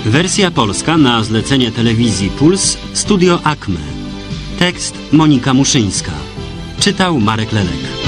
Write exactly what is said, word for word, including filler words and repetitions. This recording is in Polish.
Wersja polska na zlecenie telewizji Puls, Studio Acme. Tekst Monika Muszyńska. Czytał Marek Lelek.